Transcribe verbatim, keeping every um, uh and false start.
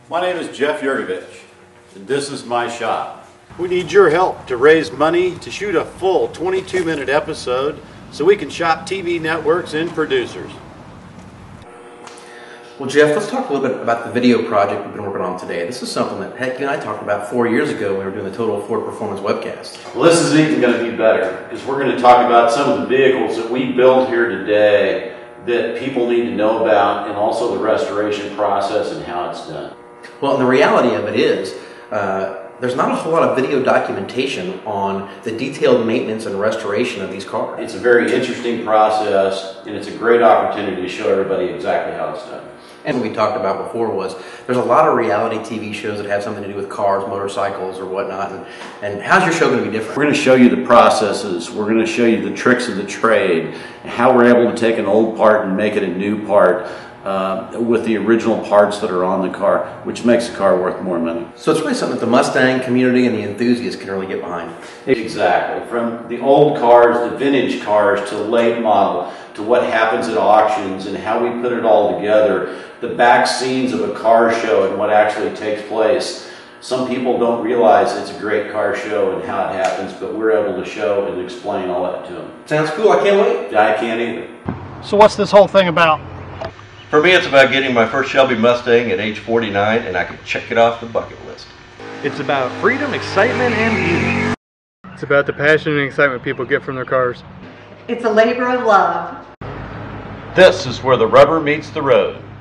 My name is Jeff Yurgovich, and this is my shop. We need your help to raise money to shoot a full twenty-two minute episode so we can shop T V networks and producers. Well, Jeff, let's talk a little bit about the video project we've been working on today. This is something that, heck, you and I talked about four years ago when we were doing the Total Ford Performance webcast. Well, this is even going to be better because we're going to talk about some of the vehicles that we build here today that people need to know about, and also the restoration process and how it's done. Well, and the reality of it is, uh, there's not a whole lot of video documentation on the detailed maintenance and restoration of these cars. It's a very interesting process, and it's a great opportunity to show everybody exactly how it's done. And what we talked about before was there's a lot of reality T V shows that have something to do with cars, motorcycles, or whatnot. And, and how's your show going to be different? We're going to show you the processes. We're going to show you the tricks of the trade, and how we're able to take an old part and make it a new part uh, with the original parts that are on the car, which makes the car worth more money. So it's really something that the Mustang community and the enthusiasts can really get behind. Exactly. From the old cars, the vintage cars, to the late model, to what happens at auctions and how we put it all together, the back scenes of a car show and what actually takes place. Some people don't realize it's a great car show and how it happens, but we're able to show and explain all that to them. Sounds cool. I can't wait. I can't either. So what's this whole thing about? For me, it's about getting my first Shelby Mustang at age forty-nine, and I can check it off the bucket list. It's about freedom, excitement, and beauty. It's about the passion and excitement people get from their cars. It's a labor of love. This is where the rubber meets the road.